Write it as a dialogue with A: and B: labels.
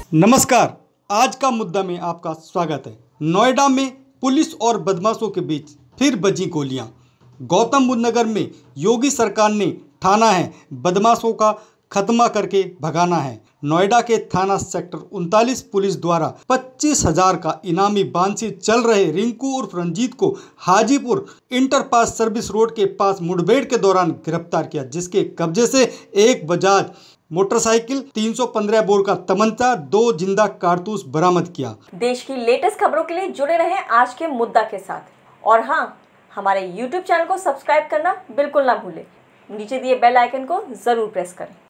A: नमस्कार। आज का मुद्दा में आपका स्वागत है। नोएडा में पुलिस और बदमाशों के बीच फिर बजी गोलियां। गौतम बुद्ध नगर में योगी सरकार ने ठाना है बदमाशों का खत्मा करके भगाना है। नोएडा के थाना सेक्टर 39 पुलिस द्वारा 25,000 का इनामी बांध से चल रहे रिंकू उर्फ रंजीत को हाजीपुर इंटरपास सर्विस रोड के पास मुठभेड़ के दौरान गिरफ्तार किया, जिसके कब्जे से एक बजाज मोटरसाइकिल, 315 बोर का तमंचा, 2 जिंदा कारतूस बरामद किया।
B: देश की लेटेस्ट खबरों के लिए जुड़े रहें आज के मुद्दा के साथ। और हाँ, हमारे YouTube चैनल को सब्सक्राइब करना बिल्कुल ना भूलें। नीचे दिए बेल आइकन को जरूर प्रेस करें।